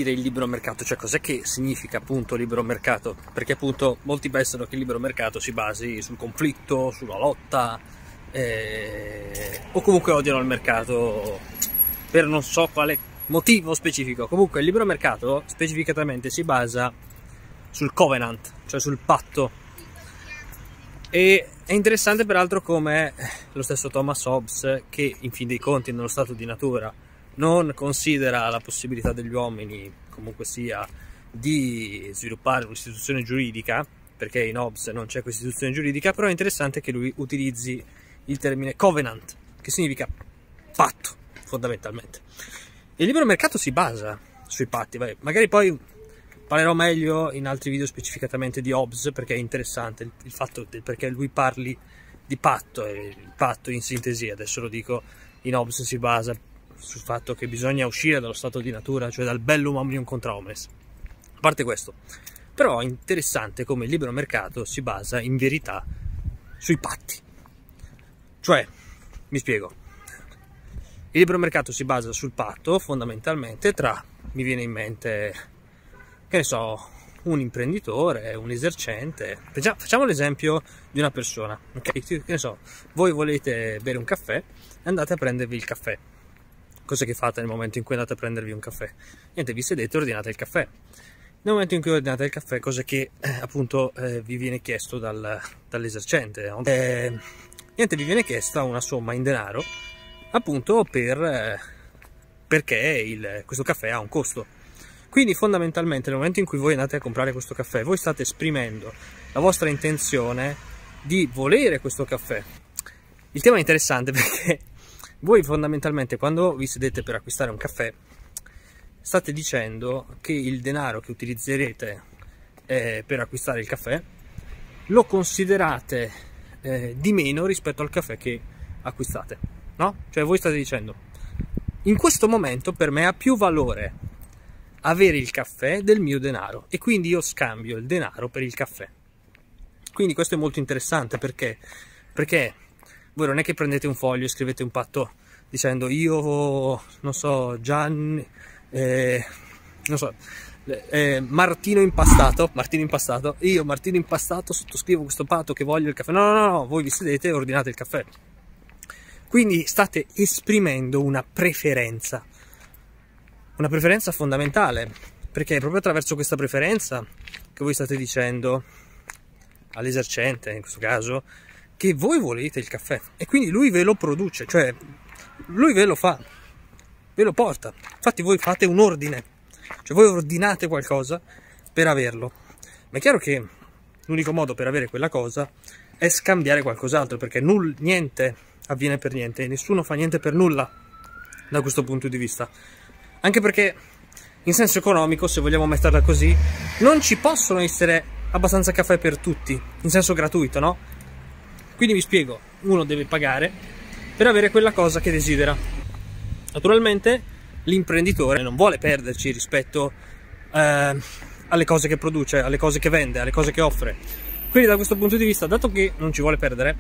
dire il libero mercato? Cioè, cos'è che significa appunto libero mercato? Perché appunto molti pensano che il libero mercato si basi sul conflitto, sulla lotta, o comunque odiano il mercato per non so quale motivo specifico. Comunque il libero mercato specificatamente si basa sul covenant, cioè sul patto. E è interessante peraltro come lo stesso Thomas Hobbes, che in fin dei conti nello stato di natura non considera la possibilità degli uomini, comunque sia, di sviluppare un'istituzione giuridica, perché in Hobbes non c'è questa istituzione giuridica, però è interessante che lui utilizzi il termine covenant, che significa patto, fondamentalmente. Il libero mercato si basa sui patti, magari poi parlerò meglio in altri video specificatamente di Hobbes, perché è interessante il fatto del perché lui parli di patto, e il patto in sintesi, adesso lo dico, in Hobbes si basa sul fatto che bisogna uscire dallo stato di natura, cioè dal bellum omnium contra omnes. A parte questo, però è interessante come il libero mercato si basa in verità sui patti. Cioè, mi spiego, il libero mercato si basa sul patto fondamentalmente tra, mi viene in mente, che ne so, un imprenditore, un esercente. Facciamo l'esempio di una persona, ok? Che ne so, voi volete bere un caffè e andate a prendervi il caffè. Cosa che fate nel momento in cui andate a prendervi un caffè? Niente, vi sedete e ordinate il caffè. Nel momento in cui ordinate il caffè, cosa che appunto vi viene chiesto dall'esercente, no? Niente, vi viene chiesta una somma in denaro, appunto perché questo caffè ha un costo. Quindi fondamentalmente nel momento in cui voi andate a comprare questo caffè, voi state esprimendo la vostra intenzione di volere questo caffè. Il tema è interessante perché voi fondamentalmente quando vi sedete per acquistare un caffè state dicendo che il denaro che utilizzerete per acquistare il caffè lo considerate di meno rispetto al caffè che acquistate, no? Cioè voi state dicendo, in questo momento per me ha più valore avere il caffè del mio denaro e quindi io scambio il denaro per il caffè. Quindi questo è molto interessante perché voi non è che prendete un foglio e scrivete un patto dicendo io, non so, Gianni, non so, Martino Impastato, io Martino Impastato sottoscrivo questo patto che voglio il caffè. No, voi vi sedete e ordinate il caffè. Quindi state esprimendo una preferenza fondamentale, perché è proprio attraverso questa preferenza che voi state dicendo all'esercente, in questo caso, che voi volete il caffè e quindi lui ve lo produce, cioè lui ve lo fa, ve lo porta. Infatti voi fate un ordine, cioè voi ordinate qualcosa per averlo, ma è chiaro che l'unico modo per avere quella cosa è scambiare qualcos'altro, perché niente avviene per niente e nessuno fa niente per nulla da questo punto di vista. Anche perché in senso economico, se vogliamo metterla così, non ci possono essere abbastanza caffè per tutti, in senso gratuito, no? Quindi vi spiego, uno deve pagare per avere quella cosa che desidera. Naturalmente l'imprenditore non vuole perderci rispetto alle cose che produce, alle cose che vende, alle cose che offre. Quindi da questo punto di vista, dato che non ci vuole perdere,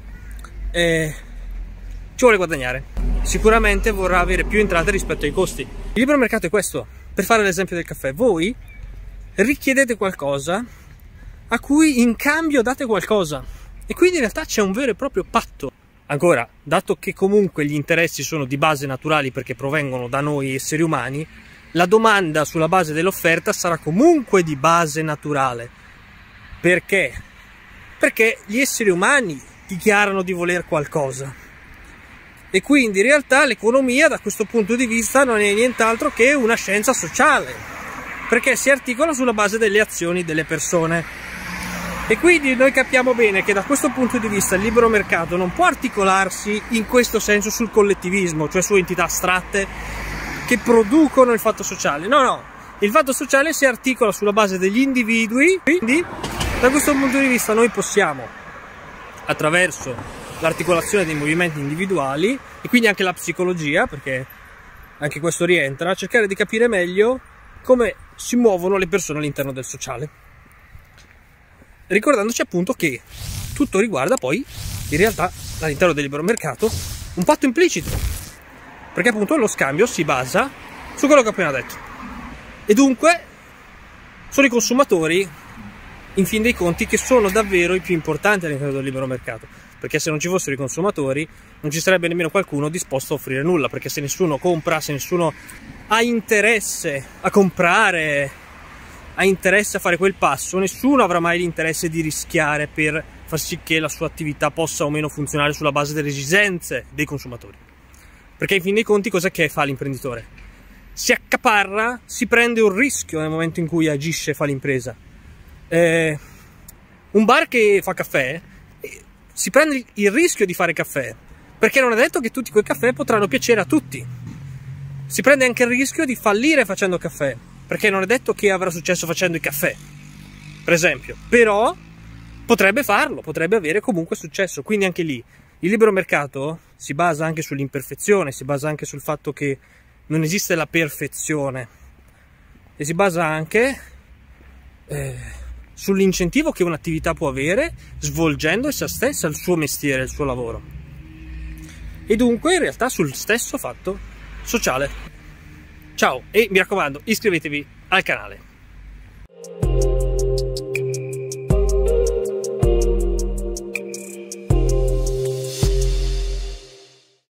ci vuole guadagnare. Sicuramente vorrà avere più entrate rispetto ai costi. Il libero mercato è questo. Per fare l'esempio del caffè, voi richiedete qualcosa a cui in cambio date qualcosa e quindi in realtà c'è un vero e proprio patto. Ancora, dato che comunque gli interessi sono di base naturali perché provengono da noi esseri umani, la domanda sulla base dell'offerta sarà comunque di base naturale. Perché? Perché gli esseri umani dichiarano di voler qualcosa. E quindi in realtà l'economia da questo punto di vista non è nient'altro che una scienza sociale, perché si articola sulla base delle azioni delle persone. E quindi noi capiamo bene che da questo punto di vista il libero mercato non può articolarsi in questo senso sul collettivismo, cioè su entità astratte che producono il fatto sociale. No, il fatto sociale si articola sulla base degli individui, quindi da questo punto di vista noi possiamo, attraverso l'articolazione dei movimenti individuali e quindi anche la psicologia, perché anche questo rientra, cercare di capire meglio come si muovono le persone all'interno del sociale, ricordandoci appunto che tutto riguarda poi in realtà all'interno del libero mercato un patto implicito, perché appunto lo scambio si basa su quello che ho appena detto. E dunque sono i consumatori, in fin dei conti, che sono davvero i più importanti all'interno del libero mercato, perché se non ci fossero i consumatori non ci sarebbe nemmeno qualcuno disposto a offrire nulla, perché se nessuno compra, se nessuno ha interesse a comprare, ha interesse a fare quel passo, nessuno avrà mai l'interesse di rischiare per far sì che la sua attività possa o meno funzionare sulla base delle esigenze dei consumatori. Perché in fin dei conti cosa che fa l'imprenditore? Si accaparra, si prende un rischio nel momento in cui agisce e fa l'impresa. Un bar che fa caffè si prende il rischio di fare caffè, perché non è detto che tutti quei caffè potranno piacere a tutti. Si prende anche il rischio di fallire facendo caffè, perché non è detto che avrà successo facendo i caffè, per esempio. Però potrebbe farlo, potrebbe avere comunque successo. Quindi anche lì il libero mercato si basa anche sull'imperfezione, si basa anche sul fatto che non esiste la perfezione, e si basa anche sull'incentivo che un'attività può avere svolgendo essa stessa il suo mestiere, il suo lavoro, e dunque in realtà sul stesso fatto sociale. Ciao, e mi raccomando, iscrivetevi al canale.